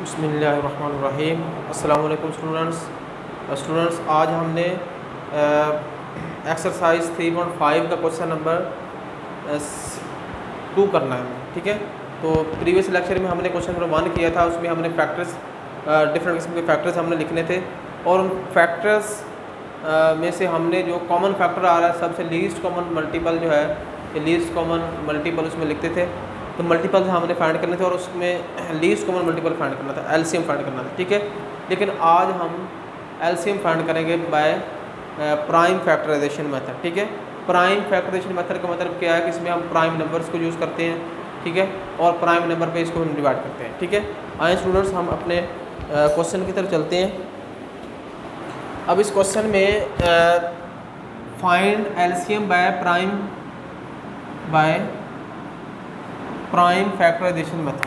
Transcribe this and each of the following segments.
बिस्मिल्लाहिर्रहमानिर्रहीम। अस्सलाम वालेकुम स्टूडेंट्स। आज हमने एक्सरसाइज 3.5 का क्वेश्चन नंबर 2 करना है, ठीक है। तो प्रीवियस लेक्चर में हमने क्वेश्चन नंबर 1 किया था, उसमें हमने फैक्टर्स डिफरेंट किस्म के फैक्टर्स हमने लिखने थे और उन फैक्टर्स में से हमने जो कॉमन फैक्टर आ रहा है सबसे लीस्ट कॉमन मल्टीपल जो है, लीस्ट कॉमन मल्टीपल उसमें लिखते थे। तो मल्टीपल हमने फाइंड करने थे और उसमें लीस्ट कॉमन मल्टीपल फाइंड करना था, एलसीएम फाइंड करना था, ठीक है। लेकिन आज हम एलसीएम फाइंड करेंगे बाय प्राइम फैक्टराइजेशन मेथड, ठीक है। प्राइम फैक्टराइजेशन मेथड का मतलब क्या है कि इसमें हम प्राइम नंबर्स को यूज़ करते हैं, ठीक है, और प्राइम नंबर पे इसको हम डिवाइड करते हैं, ठीक है। आइए स्टूडेंट्स हम अपने क्वेश्चन की तरफ चलते हैं। अब इस क्वेश्चन में find LCM by prime factorization method,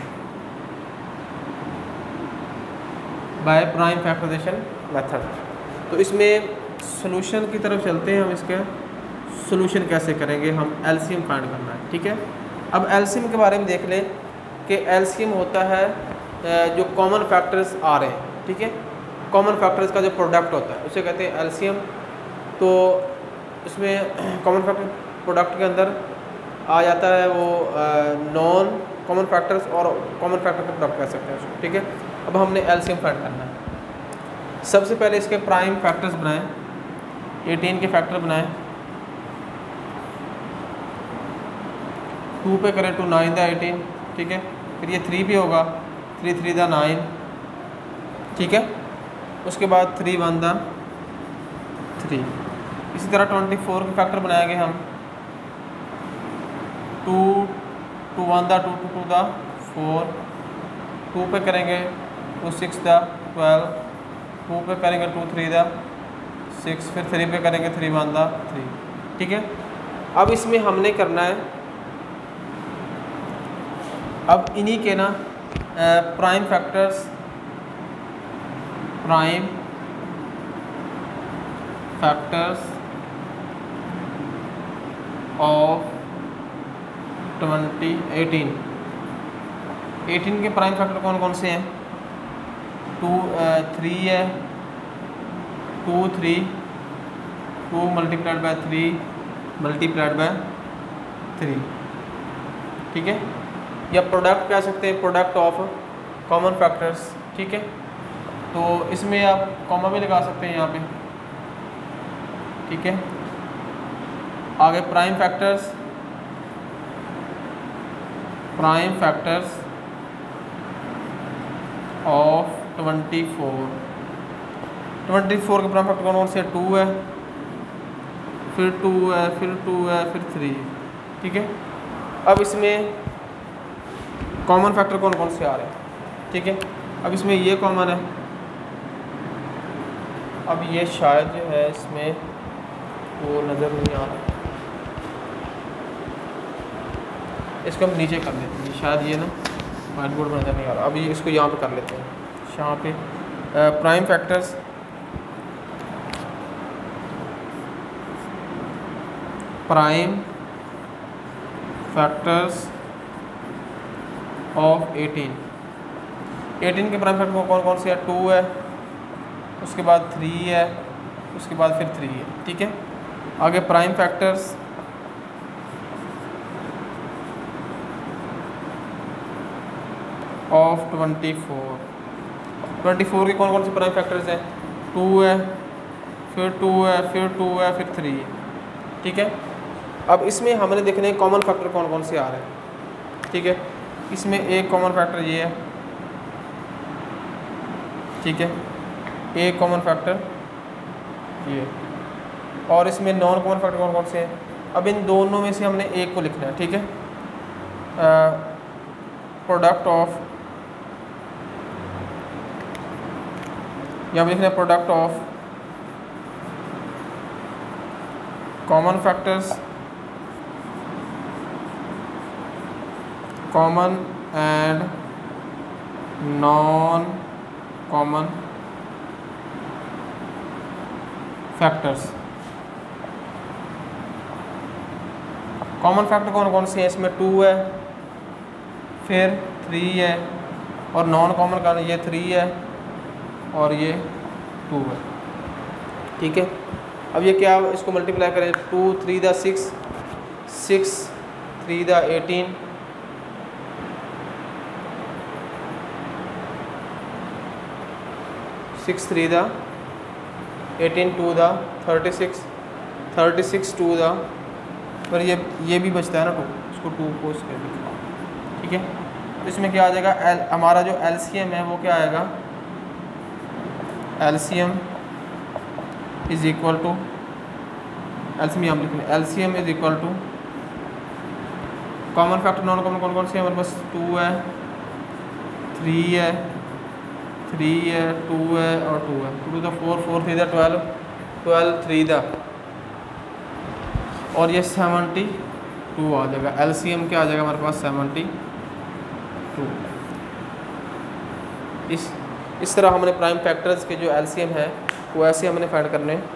by prime factorization method. तो इसमें सॉल्यूशन की तरफ चलते हैं। हम इसके सॉल्यूशन कैसे करेंगे, हम एलसीएम फाइंड करना है, ठीक है। अब एलसीएम के बारे में देख लें कि एलसीएम होता है जो कॉमन फैक्टर्स आ रहे हैं, ठीक है। कॉमन फैक्टर्स का जो प्रोडक्ट होता है उसे कहते हैं एलसीएम। तो इसमें कॉमन फैक्टर प्रोडक्ट के अंदर आ जाता है वो नॉन कॉमन फैक्टर्स और कॉमन फैक्टर का प्रोडक्ट कह सकते हैं उसको, ठीक है। अब हमने एलसीएम फाइंड करना है। सबसे पहले इसके प्राइम फैक्टर्स बनाएं, 18 के फैक्टर बनाएं। 2 पे करें तो 9 दा 18, ठीक है। फिर ये 3 भी होगा, 3 3 दा 9, ठीक है। उसके बाद 3 1 दा 3। इसी तरह 24 के फैक्टर बनाएंगे हम। 2 2 1 दा 2 2 2 दा 4। 2 पे करेंगे 2 6 दा 12। 2 पे करेंगे 2 3 दा 6। फिर 3 पे करेंगे 3 1 दा 3, ठीक है। अब इसमें हमने करना है, अब इन्हीं के ना प्राइम फैक्टर्स ऑफ 18 के प्राइम फैक्टर कौन कौन से हैं? 3 है, 2 3, 2 मल्टीप्लाइड बाय 3 मल्टीप्लाइड बाय 3, ठीक है। या प्रोडक्ट कह सकते हैं, प्रोडक्ट ऑफ कॉमन फैक्टर्स, ठीक है। तो इसमें आप कॉमा भी लगा सकते हैं यहाँ पे, ठीक है। आगे प्राइम फैक्टर्स ऑफ 24 के प्राइम फैक्टर कौन कौन से? 2 है, फिर 2 है, फिर 2 है, फिर 3, ठीक है। अब इसमें कॉमन फैक्टर कौन कौन से आ रहे हैं, ठीक है। अब इसमें ये कॉमन है, अब ये शायद जो है इसमें वो नज़र नहीं आ रहा, इसको हम नीचे कर लेते हैं, शायद ये ना व्हाइट बोर्ड पर नज़र नहीं आ रहा। अभी इसको यहाँ पे कर लेते हैं, यहाँ पे प्राइम फैक्टर्स ऑफ 18 के प्राइम फैक्टर कौन कौन से है? 2 है, उसके बाद 3 है, उसके बाद फिर 3 है, ठीक है। आगे प्राइम फैक्टर्स ऑफ 24 के कौन कौन से प्राइम फैक्टर्स हैं? 2 है, फिर 2 है, फिर 2 है, फिर 3 है, ठीक है। अब इसमें हमने देखने कॉमन फैक्टर कौन कौन से आ रहे हैं, ठीक है। इसमें एक कॉमन फैक्टर ये है, ठीक है, एक कॉमन फैक्टर ये, और इसमें नॉन कॉमन फैक्टर कौन कौन से हैं? अब इन दोनों में से हमने एक को लिखना है, ठीक है। प्रोडक्ट ऑफ, यहाँ लिखना है product of common factors, common and non common factors. Common factor कौन कौन से हैं? इसमें 2 है, फिर 3 है और नॉन कॉमन का ये 3 है और ये 2 है, ठीक है। अब ये क्या, इसको मल्टीप्लाई करें, 2 3 दा 6, 6 3 दा 18, 6 3 दा 18, 2 दा 36, 36 2 दा, पर ये भी बचता है ना 2, इसको 2 को इसके लिखा, ठीक है। तो इसमें क्या आ जाएगा, हमारा जो एलसीएम है वो क्या आएगा, LCM is equal to, LCM यहाँ लिख लें, LCM is equal to common factor non common कौन कौन से हैं हमारे पास, 2 है, 3 है, 3 है, 2 है और 2 है, 2 दा 4, 4 3 दा 12, 12 3 दा, और ये 72 आ जाएगा। एलसीएम क्या आ जाएगा हमारे पास, 72। इस तरह हमने प्राइम फैक्टर्स के जो एलसीएम है वो ऐसे हमने फाइंड करने हैं।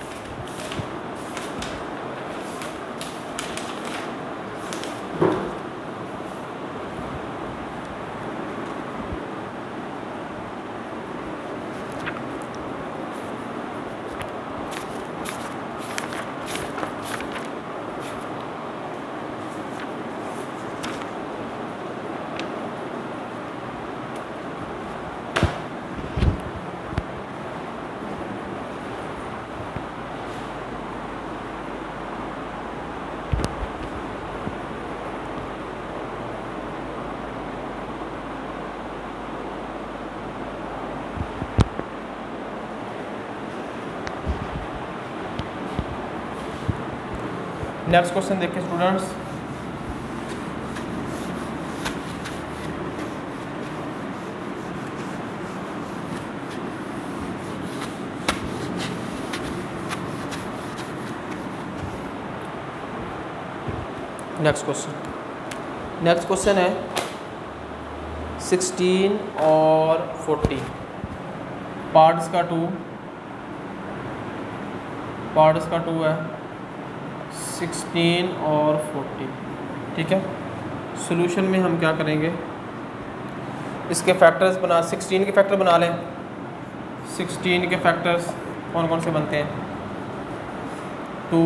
नेक्स्ट क्वेश्चन देखिए स्टूडेंट्स, नेक्स्ट क्वेश्चन है 16 और 40, पार्ट्स का 2 है, 16 और 40, ठीक है। सॉल्यूशन में हम क्या करेंगे, इसके फैक्टर्स 16 के फैक्टर बना लें। 16 के फैक्टर्स कौन कौन से बनते हैं, 2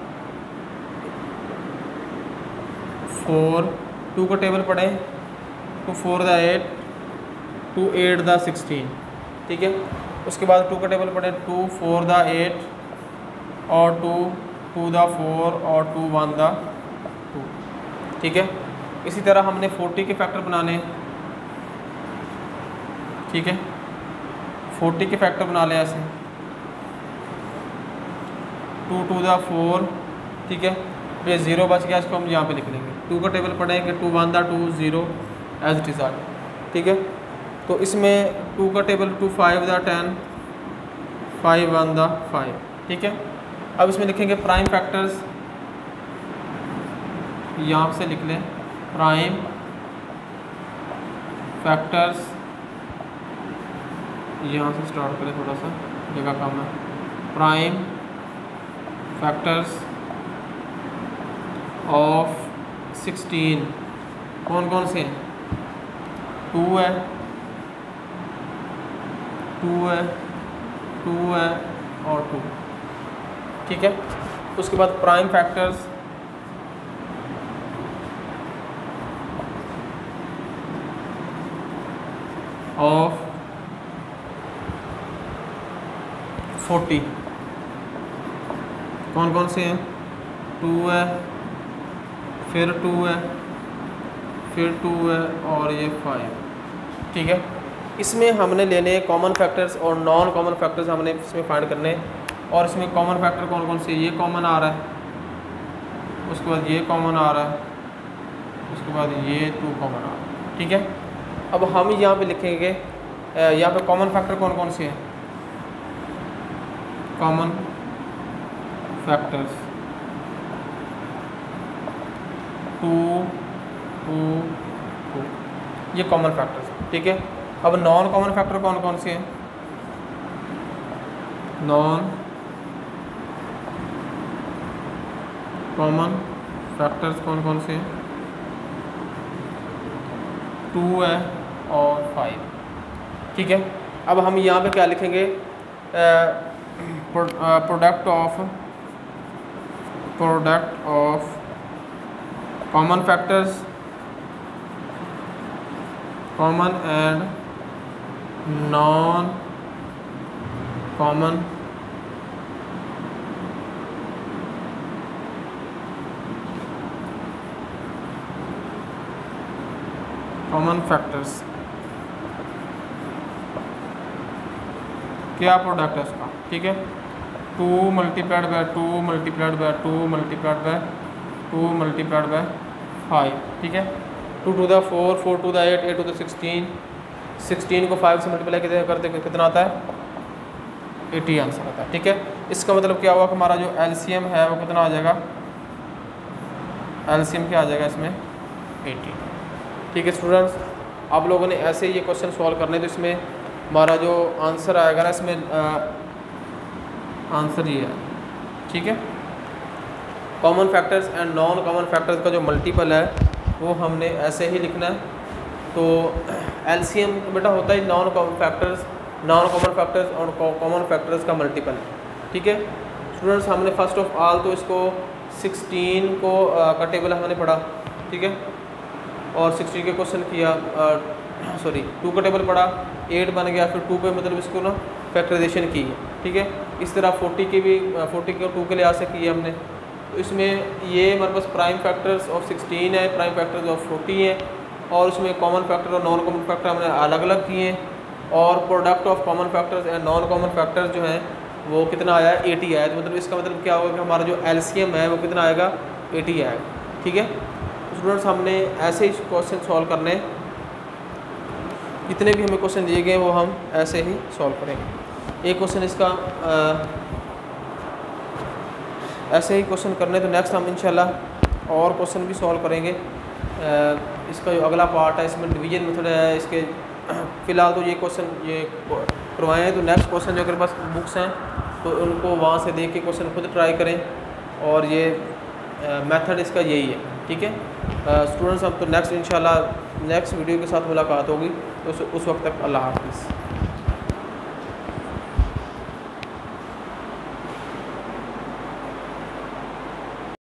4, 2 का टेबल पढ़ें, 2 4 दा 8, 2 8 दा 16, ठीक है। उसके बाद 2 का टेबल पढ़ें, 2 4 दा 8 और 2 2 दा 4 और 2 1 दा 2, ठीक है। इसी तरह हमने 40 के फैक्टर बनाने, ठीक है, 40 के फैक्टर बना ले ऐसे, 2 2 दा 4, ठीक है। ये 0 बच गया, इसको हम यहाँ पे लिख लेंगे। 2 का टेबल पढ़ेंगे, 2 1 दा 2 0 एज इट इज़ आर, ठीक है। तो इसमें 2 का टेबल 2 5 दा 10, 5 1 दा 5, ठीक है। अब इसमें लिखेंगे प्राइम फैक्टर्स, यहाँ से लिख लें प्राइम फैक्टर्स, यहाँ से स्टार्ट करें, थोड़ा सा जगह कम है। प्राइम फैक्टर्स ऑफ 16 कौन कौन से हैं, 2 है, 2 है, 2 है और 2, ठीक है। उसके बाद प्राइम फैक्टर्स ऑफ 40 कौन कौन से हैं, 2 है, फिर 2 है, फिर 2 है और ये 5, ठीक है। इसमें हमने लेने कॉमन फैक्टर्स और नॉन कॉमन फैक्टर्स हमने इसमें फाइंड करने, और इसमें कॉमन फैक्टर कौन कौन से, ये कॉमन आ रहा है, उसके बाद ये कॉमन आ रहा है, उसके बाद ये 2 कॉमन आ रहा है, ठीक है। अब हम यहाँ पे लिखेंगे, यहाँ पे कॉमन फैक्टर कौन कौन से हैं, कॉमन फैक्टर्स 2 2 2, ये कॉमन फैक्टर्स, ठीक है। अब नॉन कॉमन फैक्टर कौन कौन से हैं, नॉन कॉमन फैक्टर्स कौन कौन से हैं, 2 है, और 5, ठीक है। अब हम यहाँ पे क्या लिखेंगे, product of common factors, common and non common factors, क्या प्रोडक्ट है उसका, ठीक है। 2 multiplied by 2 multiplied by 2 multiplied by 2 multiplied by 5, ठीक है। 2 to the 4, 4 to the 8, 8 to the 16, 16 को 5 से मल्टीप्लाई करते कितना आता है, 80 आंसर आता है, ठीक है। इसका मतलब क्या हुआ कि हमारा जो एलसीएम है वो कितना आ जाएगा, एलसीएम क्या आ जाएगा इसमें, 80, ठीक है स्टूडेंट्स। आप लोगों ने ऐसे ये क्वेश्चन सॉल्व करने, तो इसमें हमारा जो आंसर आएगा ना, इसमें आंसर ये है, ठीक है। Common factors and non common factors का जो मल्टीपल है वो हमने ऐसे ही लिखना है। तो एलसीएम बेटा होता है नॉन कॉमन फैक्टर्स और कॉमन फैक्टर्स का मल्टीपल, ठीक है स्टूडेंट्स। हमने फर्स्ट ऑफ ऑल तो इसको 16 को का टेबल हमने पढ़ा, ठीक है, और 16 के क्वेश्चन किया, 2 का टेबल पढ़ा, 8 बन गया, फिर 2 पे मतलब इसको ना फैक्टराइजेशन की है, ठीक है। इस तरह 40 के भी 40 के 2 के लिहाज से किए हमने। तो इसमें ये हमारे पास प्राइम फैक्टर्स ऑफ 16 है, प्राइम फैक्टर्स ऑफ 40 है, और उसमें कॉमन फैक्टर और नॉन कॉमन फैक्टर हमने अलग अलग किए हैं, और product of common factors and non common factors जो हैं वो कितना आया, 80 आया। तो मतलब इसका मतलब क्या होगा कि हमारा जो एलसीएम है वो कितना आएगा, 80 आएगा, ठीक है। स्टूडेंट्स हमने ऐसे ही क्वेश्चन सॉल्व करने, जितने भी हमें क्वेश्चन दिए गए वो हम ऐसे ही सॉल्व करेंगे। एक क्वेश्चन इसका ऐसे ही क्वेश्चन करने, तो नेक्स्ट हम इंशाल्लाह और क्वेश्चन भी सॉल्व करेंगे। इसका जो अगला पार्ट है इसमें डिवीजन मेथड है इसके। फ़िलहाल तो ये क्वेश्चन ये करवाए हैं, तो नेक्स्ट क्वेश्चन जो अगर पास बुक्स हैं तो उनको वहाँ से देख के क्वेश्चन खुद ट्राई करें, और ये मेथड इसका यही है, ठीक है स्टूडेंट्स। हम तो नेक्स्ट इंशाल्लाह नेक्स्ट वीडियो के साथ मुलाकात होगी, तो उस वक्त तक अल्लाह हाफ़िज़।